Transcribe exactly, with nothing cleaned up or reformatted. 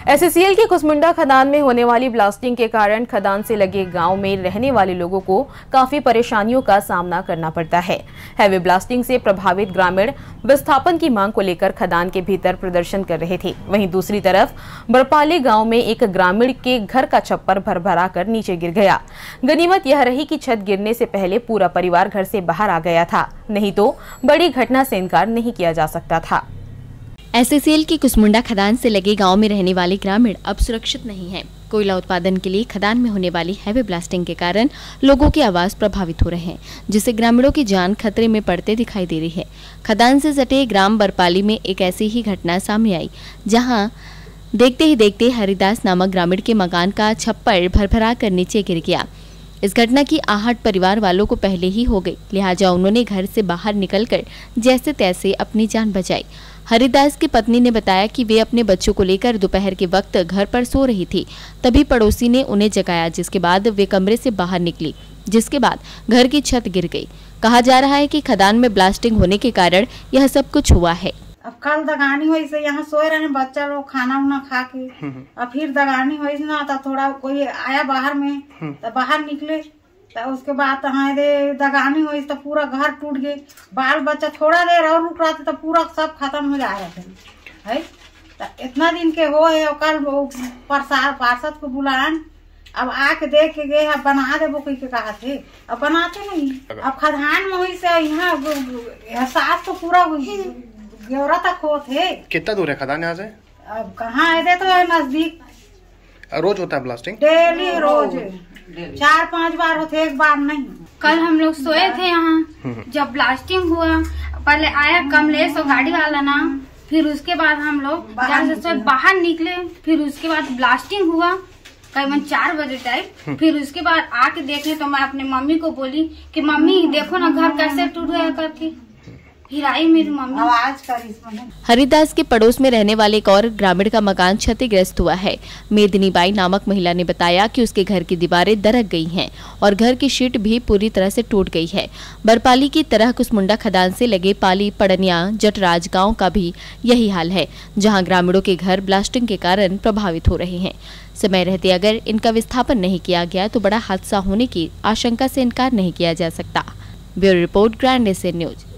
S C L की कुसमुंडा खदान में होने वाली ब्लास्टिंग के कारण खदान से लगे गांव में रहने वाले लोगों को काफी परेशानियों का सामना करना पड़ता है। हैवी ब्लास्टिंग से प्रभावित ग्रामीण विस्थापन की मांग को लेकर खदान के भीतर प्रदर्शन कर रहे थे। वहीं दूसरी तरफ बरपाली गांव में एक ग्रामीण के घर का छप्पर भरभरा कर नीचे गिर गया। गनीमत यह रही कि छत गिरने से पहले पूरा परिवार घर से बाहर आ गया था, नहीं तो बड़ी घटना से इनकार नहीं किया जा सकता था। एस सी एल की कुसमुंडा खदान से लगे गांव में रहने वाले ग्रामीण अब सुरक्षित नहीं हैं। कोयला उत्पादन के लिए खदान में होने वाली हैवी ब्लास्टिंग के कारण लोगों के आवास प्रभावित हो रहे हैं, जिससे ग्रामीणों की जान खतरे में पड़ते दिखाई दे रही है। खदान से सटे ग्राम बरपाली में एक ऐसी ही घटना सामने आई, जहां देखते ही देखते हरिदास नामक ग्रामीण के मकान का छप्पर भरभरा कर नीचे गिर गया। इस घटना की आहट परिवार वालों को पहले ही हो गई, लिहाजा उन्होंने घर से बाहर निकलकर जैसे तैसे अपनी जान बचाई। हरिदास की पत्नी ने बताया कि वे अपने बच्चों को लेकर दोपहर के वक्त घर पर सो रही थी, तभी पड़ोसी ने उन्हें जगाया, जिसके बाद वे कमरे से बाहर निकली, जिसके बाद घर की छत गिर गई। कहा जा रहा है कि खदान में ब्लास्टिंग होने के कारण यह सब कुछ हुआ है। अब कल दगानी हुई से यहाँ सोए रहे बच्चा लोग खाना उना खा के, अब फिर दगानी हुई ना तो थोड़ा कोई आया बाहर में तो बाहर निकले तो उसके बाद हाँ दे दगानी हुई तो पूरा घर टूट गए। बाल बच्चा थोड़ा देर और रुक रहा था तो पूरा सब खत्म हो जा रहे थे है। तो इतना दिन के हो है और कल पार्षद को बुलान, अब आके देख के गए, अब बना दे कोई के कहा थे, अब बनाते नहीं। अब खदान में हुई से यहाँ एहसास तो पूरा गेवरा तक हो थे। कितना दूर है खदान यहाँ से? अब कहाँ है, तो है नजदीक। रोज होता है ब्लास्टिंग? डेली रोज चार पांच बार होते, एक बार नहीं। कल हम लोग सोए थे यहाँ, जब ब्लास्टिंग हुआ पहले आया कमलेश और गाड़ी वाला ना, फिर उसके बाद हम लोग जहाँ से बाहर निकले, फिर उसके बाद ब्लास्टिंग हुआ करीबन चार बजे टाइप। फिर उसके बाद आके देखने तो मैं अपने मम्मी को बोली कि मम्मी देखो ना घर कैसे टूट गया करके, फिर आई मेरी मम्मी आवाज करी। हरिदास के पड़ोस में रहने वाले एक और ग्रामीण का मकान क्षतिग्रस्त हुआ है। मेदनी बाई नामक महिला ने बताया कि उसके घर की दीवारें दरक गई हैं और घर की शीट भी पूरी तरह से टूट गई है। बरपाली की तरह कुसमुंडा खदान से लगे पाली, पड़निया, जटराज गांव का भी यही हाल है, जहां ग्रामीणों के घर ब्लास्टिंग के कारण प्रभावित हो रहे हैं। समय रहते अगर इनका विस्थापन नहीं किया गया तो बड़ा हादसा होने की आशंका से इनकार नहीं किया जा सकता। Bureau report, grand S A news.